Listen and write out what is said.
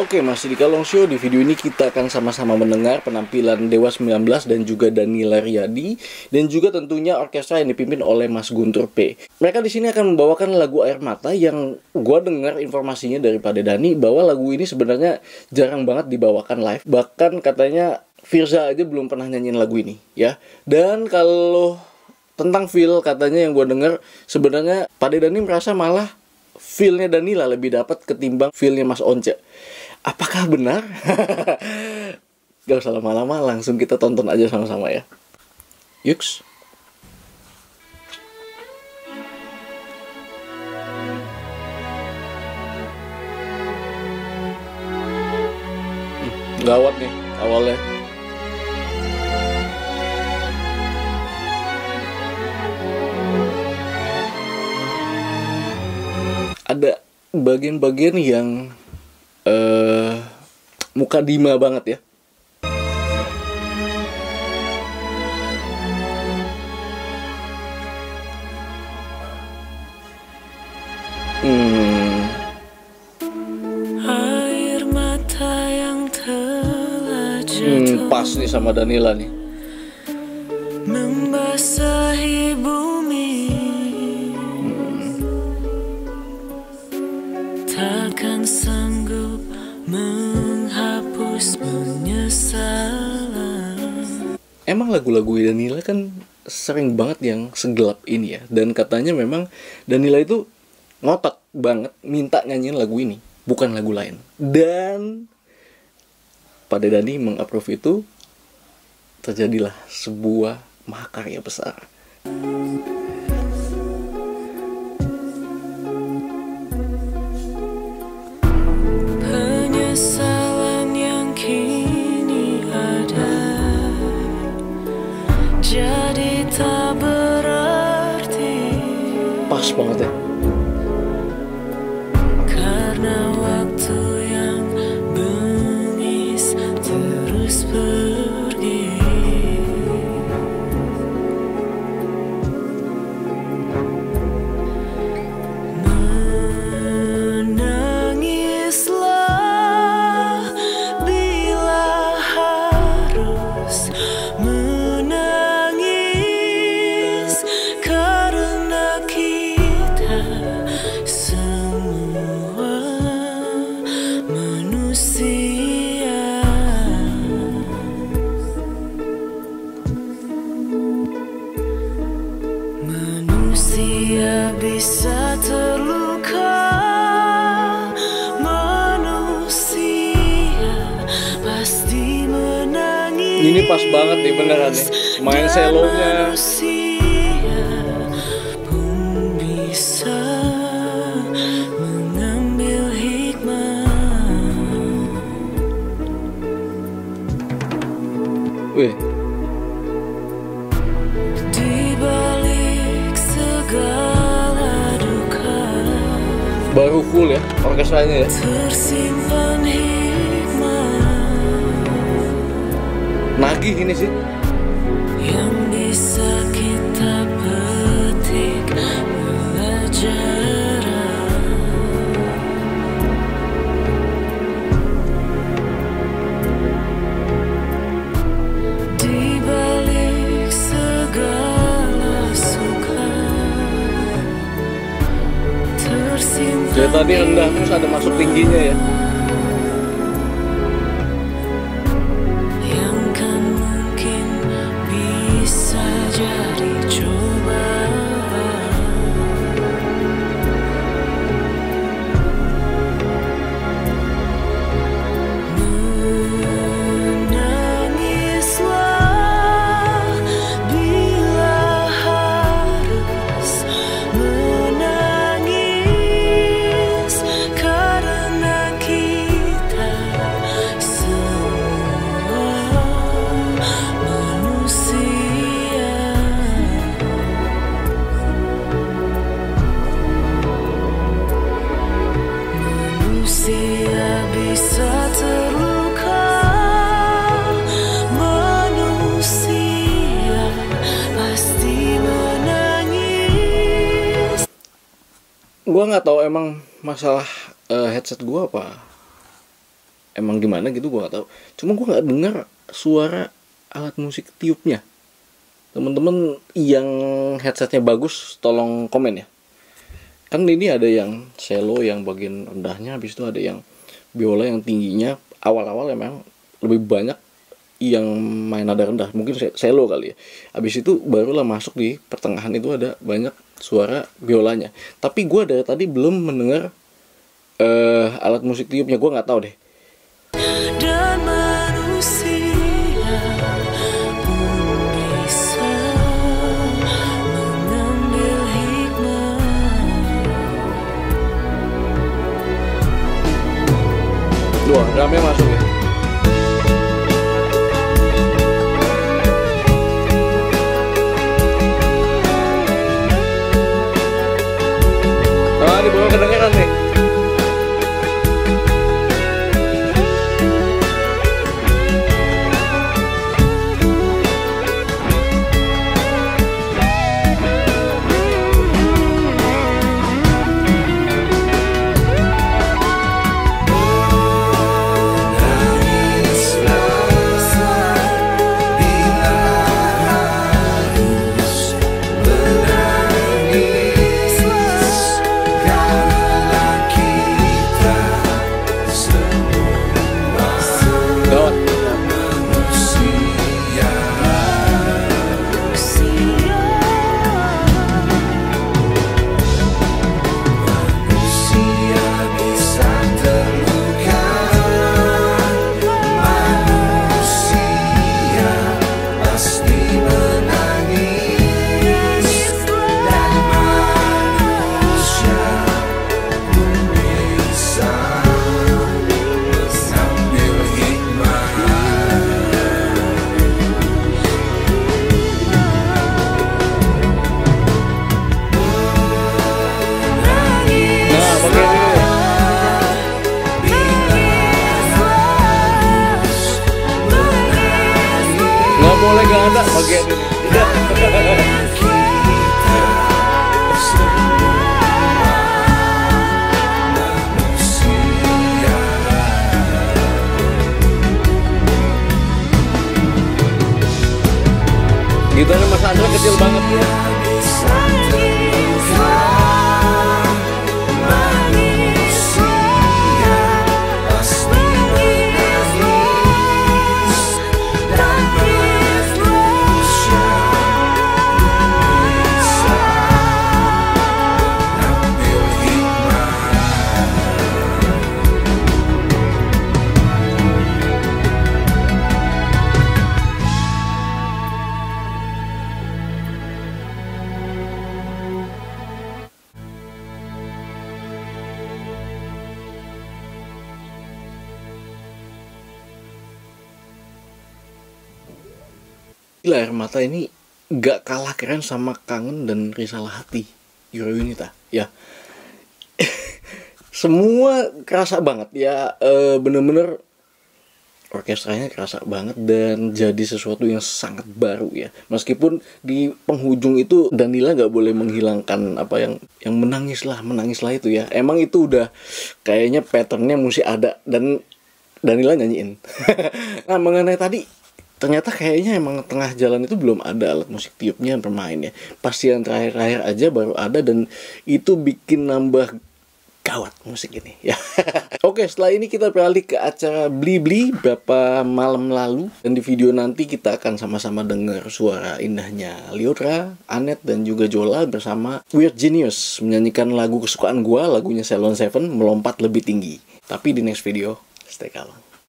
Oke, masih di Kalong Show. Di video ini kita akan sama-sama mendengar penampilan Dewa 19 dan juga Danila Riyadi, dan juga tentunya orkestra yang dipimpin oleh Mas Guntur P. Mereka di sini akan membawakan lagu Air Mata yang gua dengar informasinya daripada Dani bahwa lagu ini sebenarnya jarang banget dibawakan live. Bahkan katanya Firza aja belum pernah nyanyiin lagu ini, ya. Dan kalau tentang feel, katanya yang gua dengar sebenarnya Pade Dani merasa malah feel-nya Danila lebih dapat ketimbang feel-nya Mas Once. Apakah benar? Gak usah lama-lama, langsung kita tonton aja sama-sama ya. Yuks. Gawat nih awalnya. Ada bagian-bagian yang muka Dima banget ya. Air mata yang telah jatuh Pas nih sama Danila nih. membasahi bumi, takkan sanggup menghapus penyesalan. Emang lagu-lagu Danila kan sering banget yang segelap ini ya. Dan katanya memang Danila itu ngotot banget minta nyanyiin lagu ini, bukan lagu lain. Dan pada Dani meng-approve itu, terjadilah sebuah mahakarya besar. Penyesalan yang kini ada jadi tak berarti, Pas banget ya. karena waktu yang bengis terus pergi. Menangislah bila harus menangis, karena kita semua manusia. Manusia bisa terluka, manusia pasti menangis. Ini pas banget nih beneran nih. Main selonya. Manusia pun bisa mengambil hikmah. Wih, Di balik segala duka baru full ya orkestranya ya. tersimpan hikmah Nagih ini sih. yang bisa kita petik pelajaran. Di balik segala suka tersimpan Jadi tadi rendah terus ada masuk tingginya ya. yang kan mungkin bisa jadi cobaan. Menangislah bila harus menangis, karena kita semua manusia. Manusia bisa terluka, manusia pasti menangis. Gua nggak tahu emang masalah headset gua apa emang gimana gitu gue nggak tahu. Cuma gue nggak dengar suara alat musik tiupnya. Temen-temen yang headsetnya bagus tolong komen ya. Kan ini ada yang cello yang bagian rendahnya, habis itu ada yang biola yang tingginya. Awal-awal emang lebih banyak yang main nada rendah, mungkin cello kali ya. Habis itu barulah masuk di pertengahan itu ada banyak suara biolanya. Tapi gue dari tadi belum mendengar alat musik tiupnya, gue nggak tahu deh. dan manusia pun bisa mengambil hikmah. Wah, drumnya masuk ya. Ah, di bawah kedengeran nih. Boleh gak ada bagian ini. Gitarnya Mas Andra kecil banget ya. Gila, Air Mata ini gak kalah keren sama Kangen dan Risalah Hati Eurounita ya. Semua kerasa banget ya, bener-bener orkestranya kerasa banget dan jadi sesuatu yang sangat baru ya. Meskipun di penghujung itu Danila gak boleh menghilangkan apa yang menangis lah itu ya. Emang itu udah kayaknya patternnya mesti ada dan Danila nyanyiin. Nah, mengenai tadi, ternyata kayaknya emang tengah jalan itu belum ada alat musik tiupnya yang bermain ya. Pasti yang terakhir-terakhir aja baru ada dan itu bikin nambah gawat musik ini ya. Oke, setelah ini kita beralih ke acara Blibli beberapa malam lalu. Dan di video nanti kita akan sama-sama dengar suara indahnya Lyodra, Anet, dan juga Jola bersama Weird Genius menyanyikan lagu kesukaan gua, lagunya Ceylon Seven, Melompat Lebih Tinggi. Tapi di next video, stay kalem.